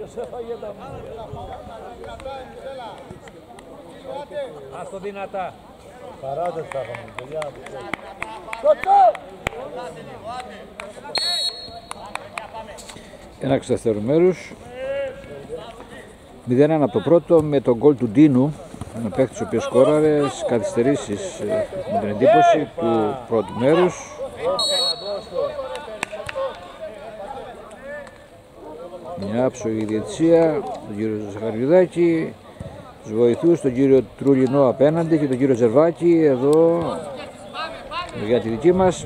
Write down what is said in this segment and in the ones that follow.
Ας το δυνατά. Παράδες τα έχουμε, παιδιά. Ένα εξαστερού μέρους. 0-1 από το πρώτο με τον γκολ του Ντίνου. Ένα παίκτης ο οποίος σκόραρε στις καθυστερήσεις με την εντύπωση του πρώτου μέρους. Μια άψογη διαιτησία, τον κύριο Ζαχαριουδάκη, τους βοηθούς, τον κύριο Τρουλινό απέναντι και τον κύριο Ζερβάκη εδώ για τη δική μας.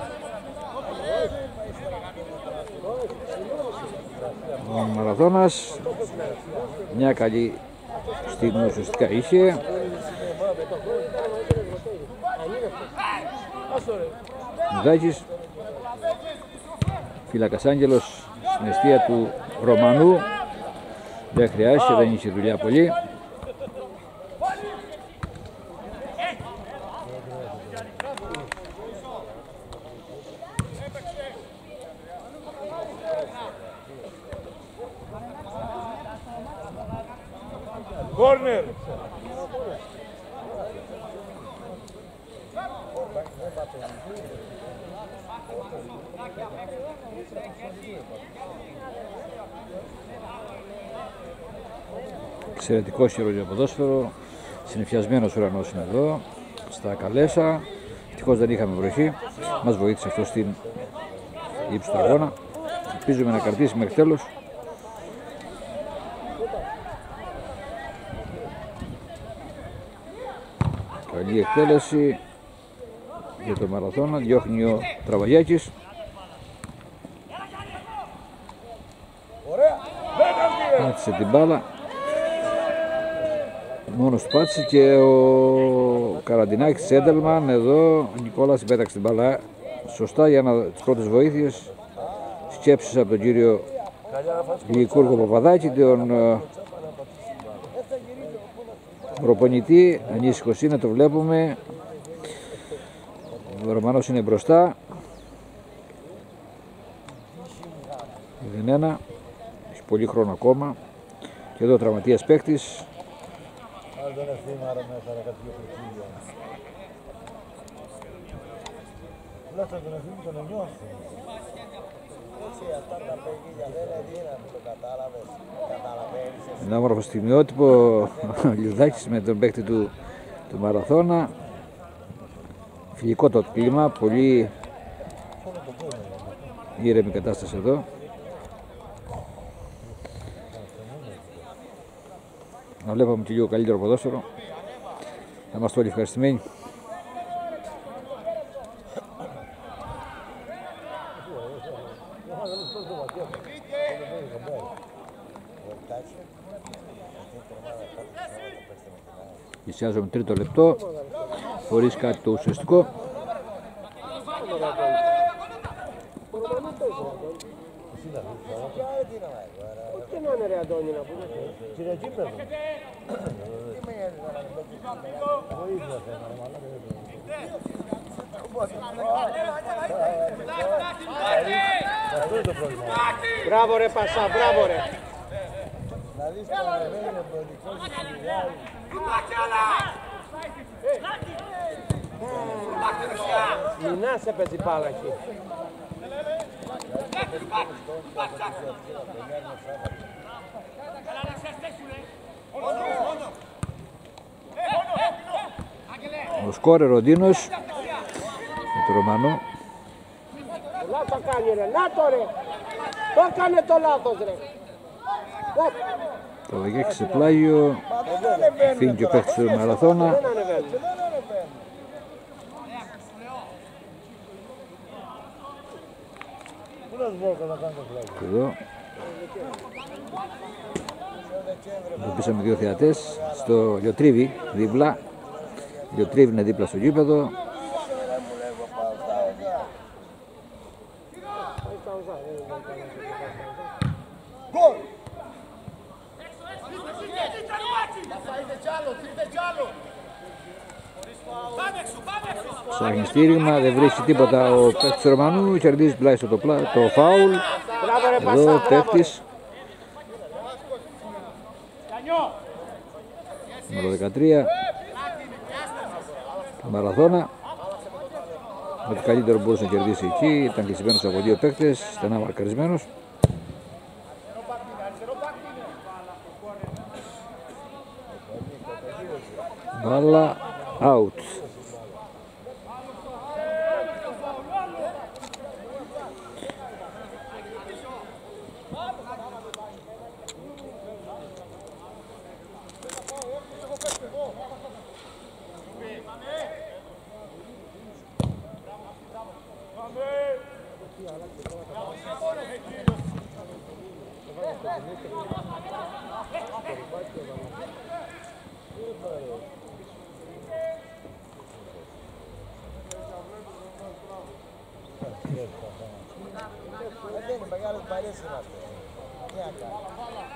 Ο Μαραθώνας μια καλή στιγμή ουσιαστικά είχε. Μιδάκης, φύλακας Άγγελος στην αιστεία του Ρωμανού. Δεν χρειάζεται, δεν είχε δουλειά πολύ. Κόρνερ. Εξαιρετικό χειρουργείο ποδόσφαιρο, συννεφιασμένος ουρανός είναι εδώ, στα Καλέσα. Ευτυχώς δεν είχαμε βροχή, μας βοήθησε αυτό στην ύψη του αγώνα. Ελπίζουμε να κρατήσει μέχρι τέλος. Καλή εκτέλεση για το Μαραθώνα, διώχνει ο Τραβαγιάκης. Πάτησε την μπάλα, μόνος του πάτησε και ο Καραντινάκης Σέντελμαν εδώ. Ο Νικόλας πέταξε την μπάλα σωστά για τις πρώτες βοήθειες. Σκέψεις από τον κύριο Γλυκούργο Παπαδάκη, τον προπονητή. Ανήσυχος είναι, το βλέπουμε. Ο Ρωμανός είναι μπροστά. 0-1. Έχει πολύ χρόνο ακόμα. Και εδώ ο τραυματίας παίκτης. Ένα όμορφο στιγμιότυπο ο Λιουδάκης με τον παίκτη του Μαραθώνα. Φιλικό το κλίμα, πολύ ήρεμη κατάσταση εδώ. Να βλέπαμε και λίγο καλύτερο ποδόσφαιρο. Να είμαστε όλοι ευχαριστημένοι. Πλησιάζουμε τρίτο λεπτό, χωρίς κάτι το ουσιαστικό. Μπράβο ρε Πασά, μπράβο ρε. Μινάς έπαιζε μπάλα εκεί. Ο σκόρερ ο Ντίνος με τον Ρωμανό. Λάθος κάνει ρε, να το ρε. Το έκανε το λάθος ρε. Το Βαγγέκη σε πλάγιο. Φύγει και ο παίκτης του Μαραθώνα. Εδώ εντοπίσαμε δύο θεατές στο Λιοτρίβι δίπλα. Λιοτρίβι είναι δίπλα στο γήπεδο. Ψάχνει στήριγμα, δεν βρίσκει τίποτα ο παίκτης του Ρωμανού, κερδίζει τουλάχιστον το φάουλ. Εδώ ο παίκτης. Νούμερο 13. Μαραθώνα. Ό,τι καλύτερο μπορούσε να κερδίσει εκεί. Ήταν κλεισμένος από δύο παίκτες. Στενά μαρκαρισμένος. Μπάλα out. Δεν είναι μεγάλες μπαλιές είναι αυτό. Τι να κάνει.